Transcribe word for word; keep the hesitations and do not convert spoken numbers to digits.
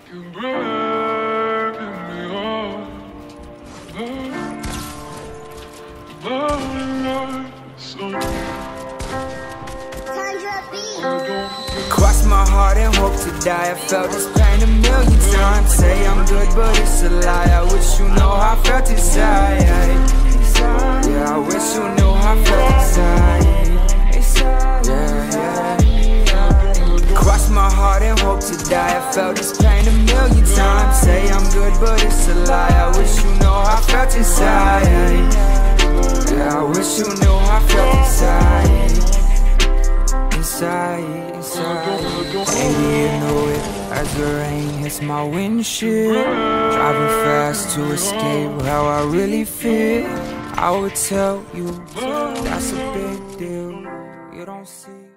You're breaking me off, burning like sun. Cross my heart and hope to die. I felt this pain a million times. Say I'm good, but it's a lie. I wish you know how I felt inside. Yeah, I wish you knew how I felt inside. Yeah, yeah. Cross my heart and hope to die. I felt this pain a million times. Say I'm good, but it's a lie. I wish you know how I felt inside. Yeah, I wish you knew how I felt inside. Inside, inside. Maybe you know it as the rain hits my windshield. Driving fast to escape how I really feel. I would tell you that's a big deal. You don't see